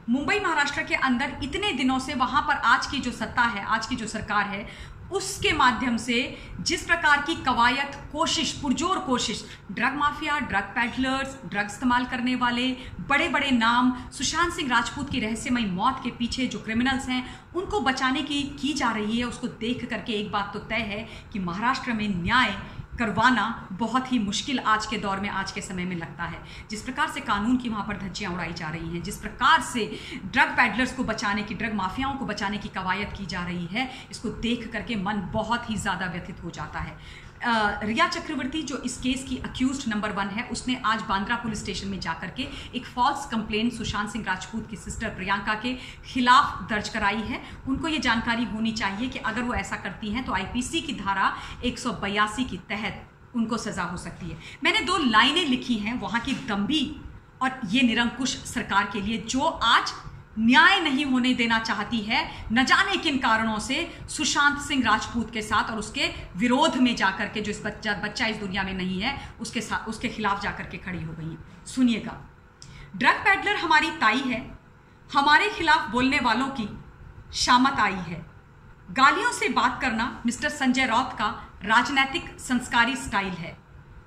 मुंबई महाराष्ट्र के अंदर इतने दिनों से वहां पर आज की जो सत्ता है, आज की जो सरकार है, उसके माध्यम से जिस प्रकार की कवायद, कोशिश, पुरजोर कोशिश, drug mafia, drug peddlers, drug इस्तेमाल करने वाले बड़े बड़े नाम, सुशांत सिंह राजपूत की रहस्यमयी मौत के पीछे जो क्रिमिनल्स हैं उनको बचाने की जा रही है, उसको देख करके एक बात तो तय है कि महाराष्ट्र में न्याय करवाना बहुत ही मुश्किल आज के दौर में, आज के समय में लगता है। जिस प्रकार से कानून की वहाँ पर धज्जियाँ उड़ाई जा रही हैं, जिस प्रकार से ड्रग पैडलर्स को बचाने की, ड्रग माफियाओं को बचाने की कवायद की जा रही है, इसको देख करके मन बहुत ही ज़्यादा व्यथित हो जाता है। रिया चक्रवर्ती जो इस केस की अक्यूज्ड नंबर 1 है, उसने आज बांद्रा पुलिस स्टेशन में जाकर के एक फॉल्स कंप्लेंट सुशांत सिंह राजपूत की सिस्टर प्रियंका के खिलाफ दर्ज कराई है। उनको ये जानकारी होनी चाहिए कि अगर वो ऐसा करती हैं तो आईपीसी की धारा 182 के तहत उनको सजा हो सकती है। मैंने 2 लाइनें लिखी हैं वहाँ की दम्भी और ये निरंकुश सरकार के लिए, जो आज न्याय नहीं होने देना चाहती है, न जाने किन कारणों से सुशांत सिंह राजपूत के साथ और उसके विरोध में जाकर के, जो इस बच्चा इस दुनिया में नहीं है, उसके खिलाफ जाकर के खड़ी हो गई है। सुनिएगा, ड्रग पैडलर हमारी ताई है, हमारे खिलाफ बोलने वालों की शामत आई है। गालियों से बात करना मिस्टर संजय राउत का राजनीतिक संस्कारी स्टाइल है।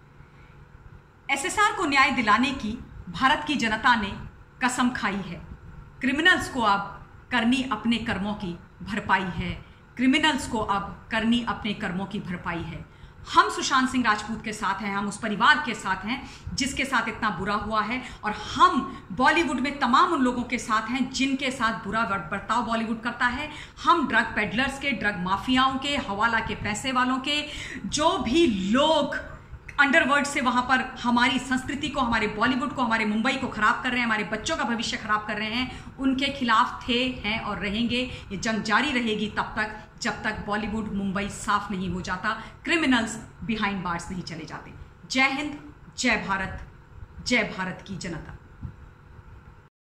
एसएसआर को न्याय दिलाने की भारत की जनता ने कसम खाई है। क्रिमिनल्स को अब करनी अपने कर्मों की भरपाई है, क्रिमिनल्स को अब करनी अपने कर्मों की भरपाई है। हम सुशांत सिंह राजपूत के साथ हैं, हम उस परिवार के साथ हैं जिसके साथ इतना बुरा हुआ है, और हम बॉलीवुड में तमाम उन लोगों के साथ हैं जिनके साथ बुरा बर्ताव बॉलीवुड करता है। हम ड्रग पेडलर्स के, ड्रग माफियाओं के, हवाला के पैसे वालों के, जो भी लोग अंडरवर्ल्ड से वहां पर हमारी संस्कृति को, हमारे बॉलीवुड को, हमारे मुंबई को खराब कर रहे हैं, हमारे बच्चों का भविष्य खराब कर रहे हैं, उनके खिलाफ थे, हैं और रहेंगे। ये जंग जारी रहेगी तब तक जब तक बॉलीवुड, मुंबई साफ नहीं हो जाता, क्रिमिनल्स बिहाइंड बार्स नहीं चले जाते। जय हिंद, जय भारत, जय भारत की जनता।